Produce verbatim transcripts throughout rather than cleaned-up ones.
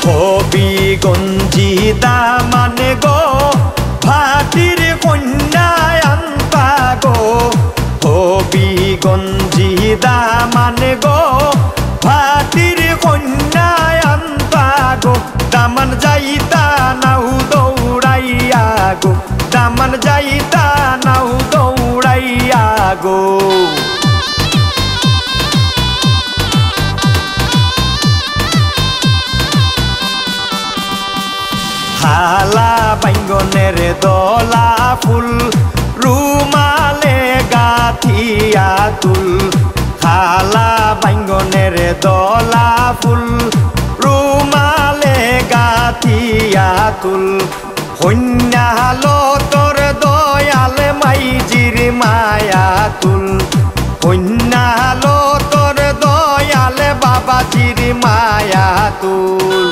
হবিগঞ্জি দামান গো ভাটির কন্যায় আনতা গো হবিগঞ্জি দামান গো ভাটির কন্যায় আনতা গো দামান যাইতা নাও দৌড়াইয়া গো দামান যাইতা নাও দৌড়াইয়া গো হালা বাইঙ্গনের দলা ফুল রুমালে গাথিয়া তুল হালা বাইঙ্গনের দলা ফুল রুমালে গাথিয়া তুল হন্যালো তোর দয়াল মাইজির মায়া তুল হন্যালো তোর দয়াল বাবাজির মায়া তুল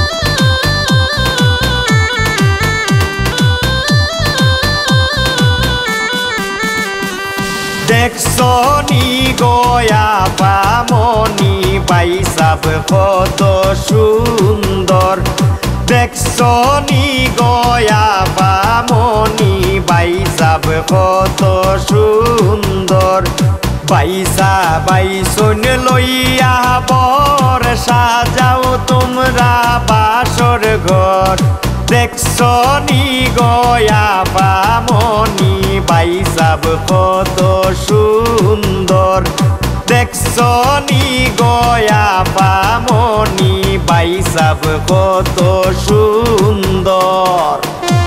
দেখছনি গয়া পামনি বাইসাব কত সুন্দর দেখছনি গয়া পামনি বাইসাব কত সুন্দর বাইসা বাইসন লইয়া বর সাজাও তোমরা বাসর ঘর দেখছনি গয়া পামনি বাইসাব কত সুন্দর দেখছনি গয়া পামনি বাইসাব কত সুন্দর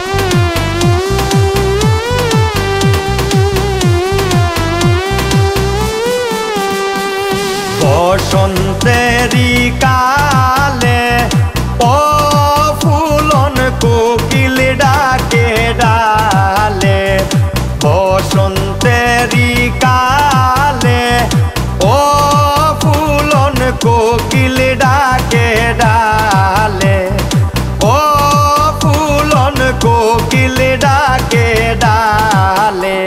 বসন্তেরি কালে ও ফুলন কোকিল ডাকে ডালে বসন্তেরি কালে ও ফুলন কোকিল ডাকে ডালে ও ফুলন কোকিল ডাকে ডালে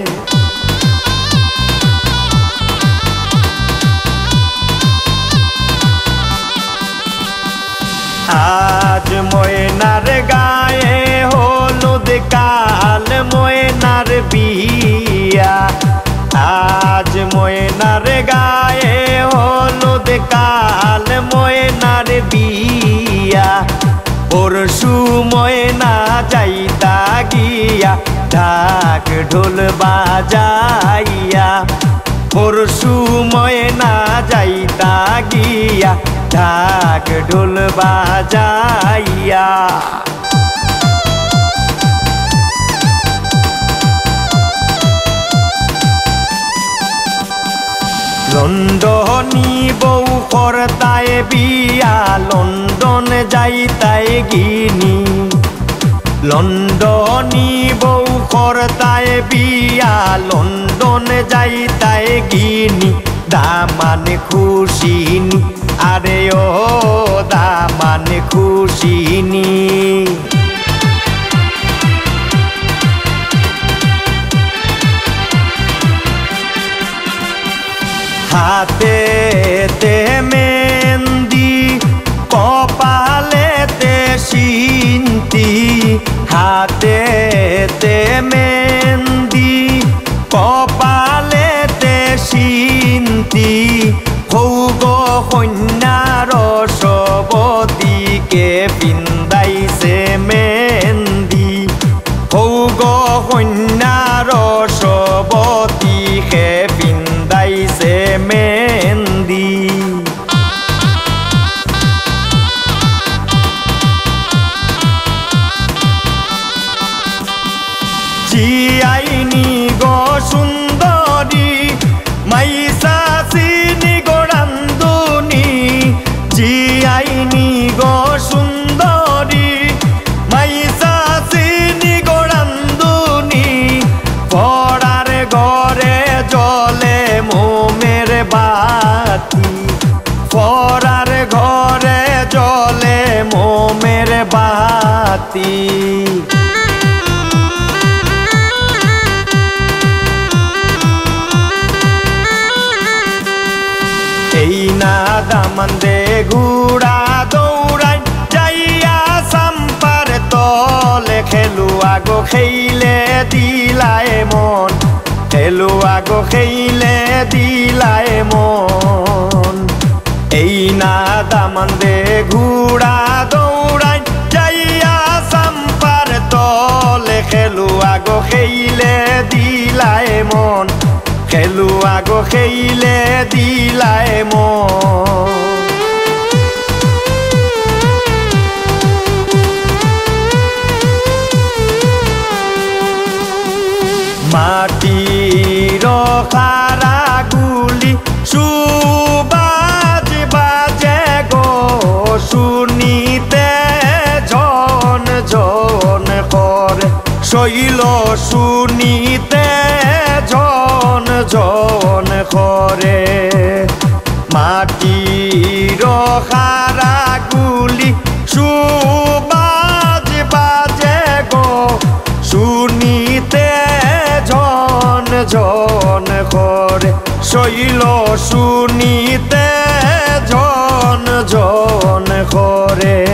আজ ময়নার গায়ে হলুদ কাল ময়নার বিয়া আজ ময়নার গায়ে হলুদ কাল ময়নার বিয়া পরশু ময়না যাইতা গিয়া ঢাক ঢোল বাজাইয়া পরশু ময়না যাইতা গিয়া ঢাক ঢোল বাজাইয়া লন্ডনী বউ করতায় বিয়া লন্ডন যাইতায় গিনি লন্ডনী বউ করতায় বিয়া লন্ডন যাইতায় গিনি দামান খুশিনি আরে ও দামান খুশিনি হাতে তে মেহেন্দি কপালে তে সিন্তি হাতে তে মেহেন্দি কপালে তে সিন্তি হৌগ কন্যার সবতীকে পিন্দাইছে মেহেন্দি হৌগ কন্যার সবতীকে পিন্দাইছে মেহেন্দি জিয়াইনি গো সুন্দরী মাইসা চিনি গোড়ান্দুনি জিয়াইনি গো সুন্দরী মাইসা চিনি গোড়ান্দুনি পড়ার ঘরে জলে মোমের বাতি পড়ার ঘরে জলে মোমের বাতি এই না দামান দে ঘুরা দৌড়াই গো খেইলে দিলায় মন খেলুয়া গো খেইলে দিলায় মন এই না দামান দে ঘুড়া দৌড়াই যাইয়া সাম্পার তলে খেলুয়া গো খেইলে দিলায় মন খেলুয়া গো খেইলে দিলায় মন মাটির খারা গুলি সুবাজ বাজে গো শুনিতে জন জন করে শৈল শুনিতে জন জন করে মাটির খারা গুলি সুবাজ বাজে গো শুনিতে জন জন করে শৈল শুনিতে জন জন করে